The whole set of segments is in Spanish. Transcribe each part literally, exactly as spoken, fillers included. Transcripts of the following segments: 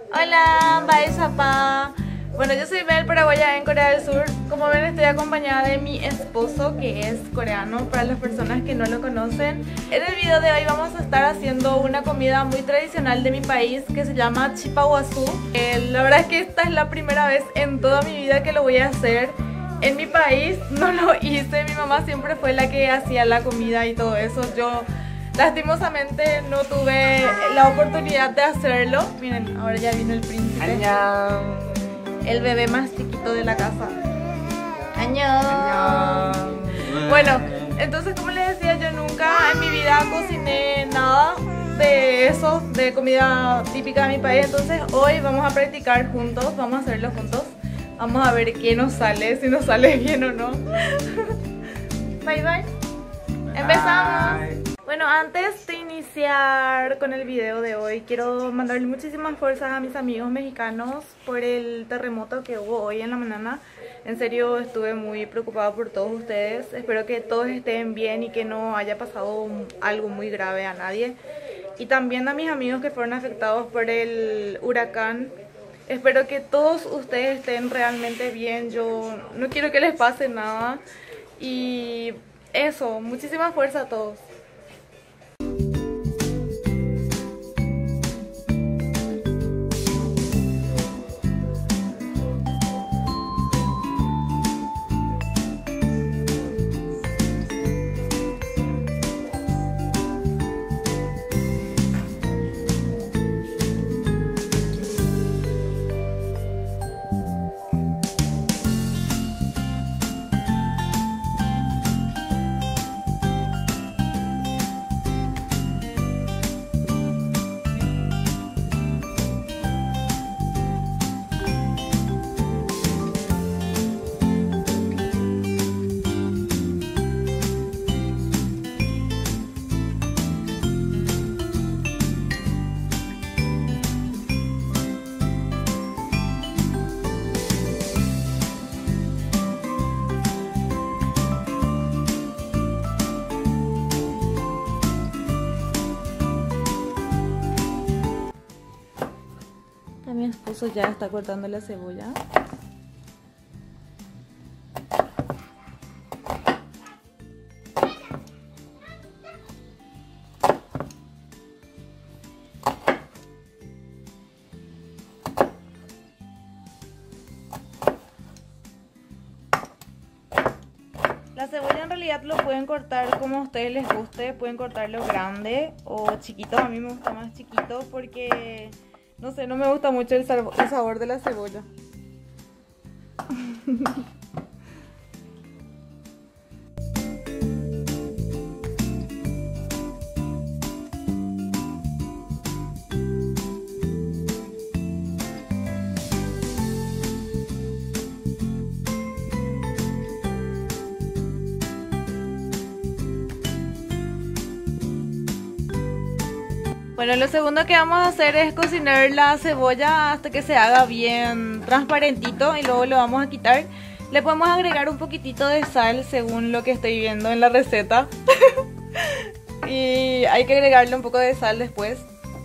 Hola, bye Sapa. Bueno, yo soy Bel, paraguaya en Corea del Sur. Como ven, estoy acompañada de mi esposo, que es coreano, para las personas que no lo conocen. En el video de hoy vamos a estar haciendo una comida muy tradicional de mi país que se llama chipaguazú. Eh, la verdad es que esta es la primera vez en toda mi vida que lo voy a hacer. En mi país no lo hice, mi mamá siempre fue la que hacía la comida y todo eso. Yo lastimosamente no tuve la oportunidad de hacerlo. Miren, ahora ya vino el príncipe. Annyeong. El bebé más chiquito de la casa. ¡Añón! Annyeong. Bueno, entonces como les decía, yo nunca en mi vida cociné nada de eso, de comida típica de mi país. Entonces hoy vamos a practicar juntos, vamos a hacerlo juntos. Vamos a ver qué nos sale, si nos sale bien o no. Bye bye. Empezamos. Bye. Bueno, antes de iniciar con el video de hoy, quiero mandarle muchísimas fuerzas a mis amigos mexicanos por el terremoto que hubo hoy en la mañana. En serio, estuve muy preocupada por todos ustedes. Espero que todos estén bien y que no haya pasado algo muy grave a nadie. Y también a mis amigos que fueron afectados por el huracán. Espero que todos ustedes estén realmente bien. Yo no quiero que les pase nada. Y eso, muchísima fuerza a todos. Mi esposo ya está cortando la cebolla. La cebolla en realidad lo pueden cortar como a ustedes les guste, pueden cortarlo grande o chiquito. A mí me gusta más chiquito porque no sé, no me gusta mucho el sabor, el sabor de la cebolla. Bueno, lo segundo que vamos a hacer es cocinar la cebolla hasta que se haga bien transparentito y luego lo vamos a quitar. Le podemos agregar un poquitito de sal según lo que estoy viendo en la receta. Y hay que agregarle un poco de sal después.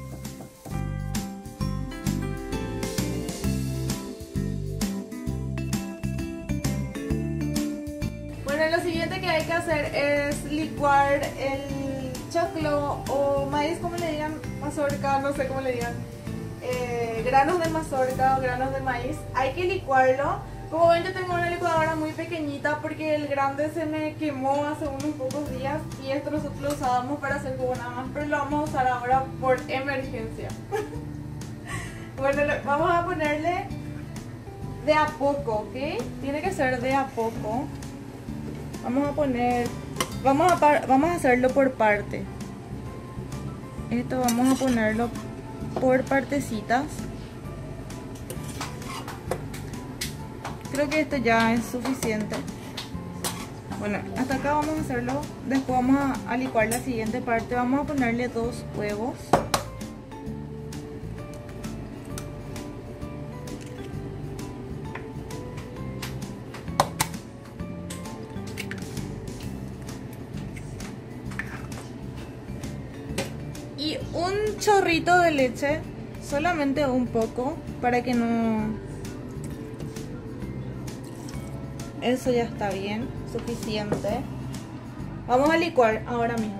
Bueno, lo siguiente que hay que hacer es licuar el choclo o maíz, como le digan, mazorca, no sé cómo le digan, eh, granos de mazorca o granos de maíz. Hay que licuarlo. Como ven, yo tengo una licuadora muy pequeñita porque el grande se me quemó hace unos pocos días y esto nosotros lo usábamos para hacer jugo nada más, pero lo vamos a usar ahora por emergencia. Bueno, vamos a ponerle de a poco, ¿ok? Tiene que ser de a poco. Vamos a poner... Vamos a, par, vamos a hacerlo por parte. Esto vamos a ponerlo por partecitas. Creo que esto ya es suficiente. Bueno, hasta acá vamos a hacerlo. Después vamos a, a licuar la siguiente parte. Vamos a ponerle dos huevos. y un chorrito de leche, solamente un poco para que no... Eso ya está bien, suficiente. Vamos a licuar ahora mismo.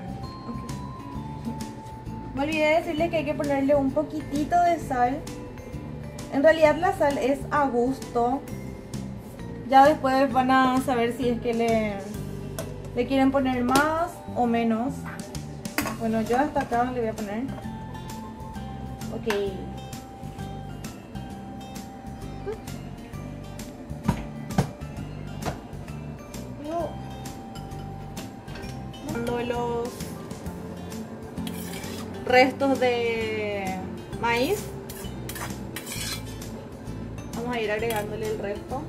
Okay. Me olvidé decirles que hay que ponerle un poquitito de sal. En realidad la sal es a gusto. Ya después van a saber si es que le, le quieren poner más o menos. Bueno, yo hasta acá le voy a poner. Ok. Los restos de maíz, vamos a ir agregándole el resto.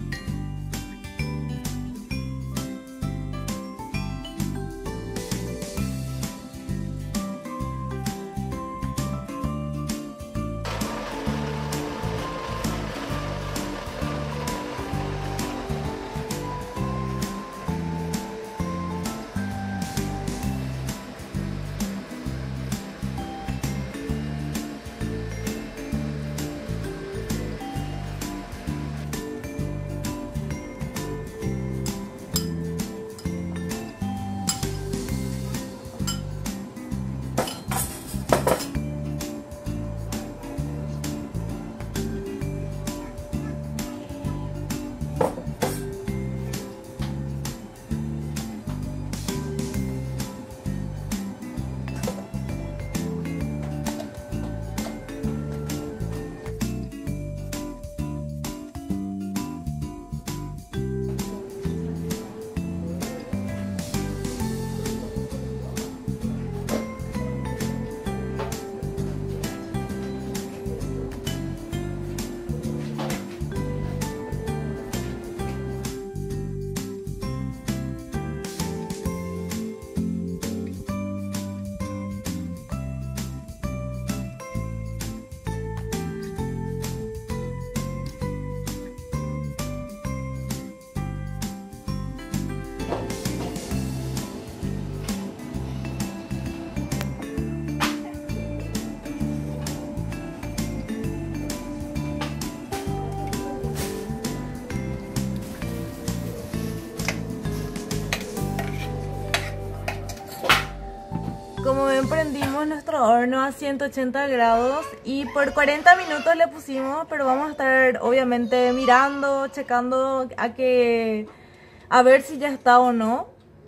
Como ven, prendimos nuestro horno a ciento ochenta grados y por cuarenta minutos le pusimos, pero vamos a estar obviamente mirando, checando a que a ver si ya está o no.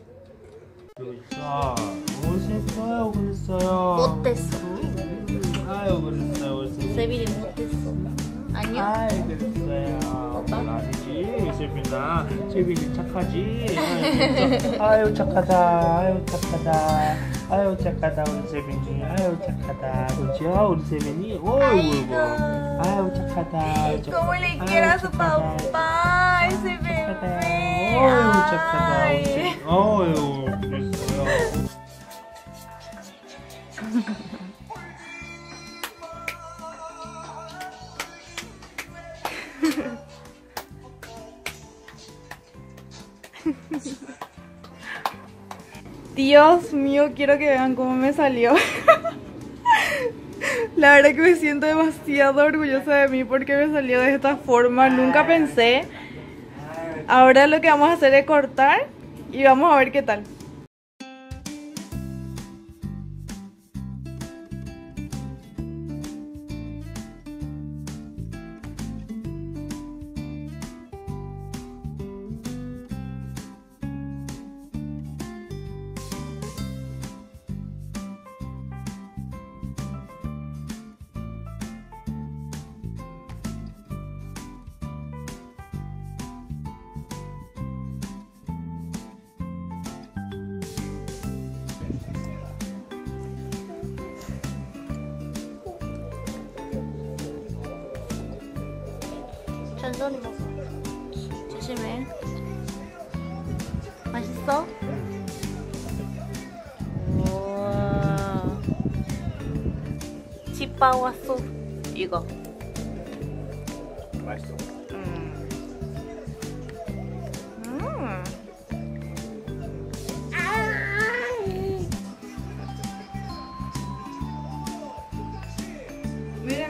못했어요, 그랬어요. 못했어. 아유, 그랬어요, 그랬어요. 세빈이 못했어. 아니요? 아이, 그랬어요. 오빠? 아니지, 세빈아. 세빈이 착하지. 아유, 착하다. 아유, 착하다. 아유, 착하다, 우리 세빈이. 아유, 착하다. 그렇죠, 우리 세빈이. 어이구, 아유, 착하다. ¿Cómo le quiere a su papá, ese bebé? 어유, 착하다. Ay. 어유, 그랬어요. Dios mío, quiero que vean cómo me salió. La verdad que me siento demasiado orgullosa de mí porque me salió de esta forma. Nunca pensé. Ahora lo que vamos a hacer es cortar y vamos a ver qué tal. 천천히 먹어. 조심해. 맛있어? 우와. 집밥 왔어. 이거. 맛있어. 음. 음. Miren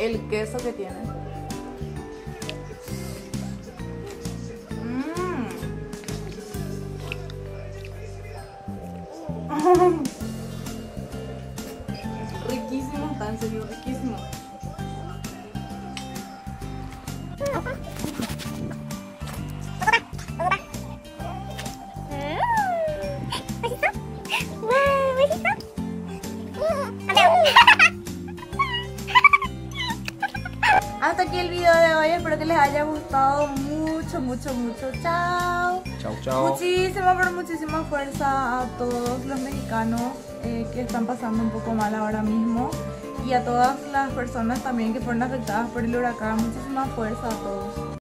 el queso que tiene. Mm. Riquísimo está, en serio, riquísimo. Hasta aquí el video de hoy, espero que les haya gustado mucho, mucho, mucho. Chao. Chau, chau. Muchísima, pero muchísima fuerza a todos los mexicanos eh, que están pasando un poco mal ahora mismo. Y a todas las personas también que fueron afectadas por el huracán. Muchísima fuerza a todos.